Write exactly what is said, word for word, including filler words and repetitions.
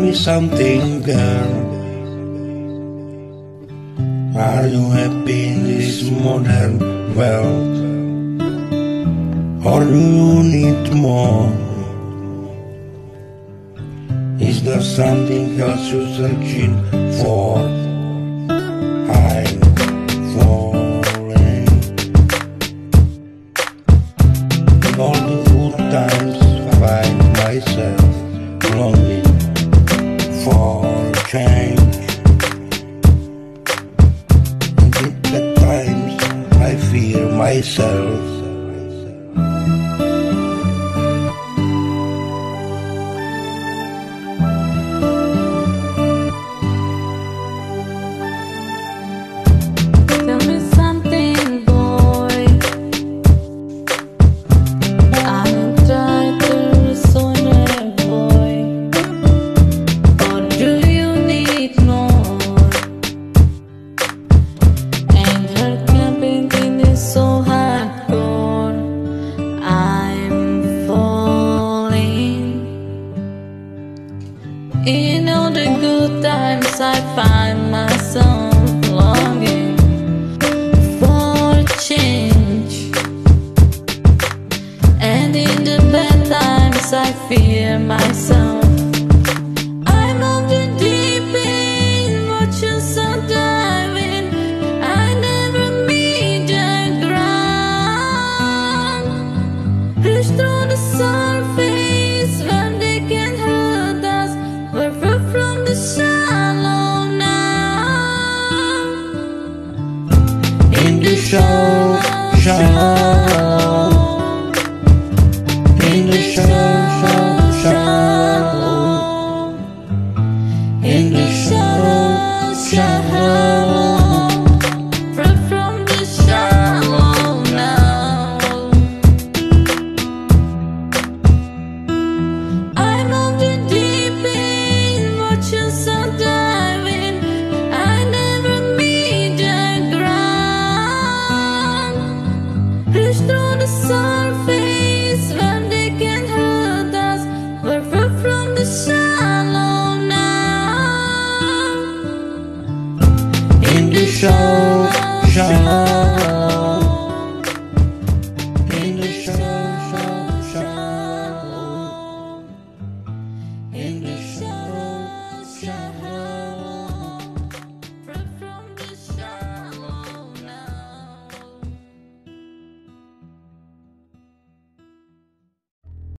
me something, girl. Are you happy in this modern world? Or do you need more? Is there something else you're searching for? I'm falling. In all the good times I find myself longing for change. And in the times I fear myself. In all the good times I find myself longing for change, and in the bad times I fear myself.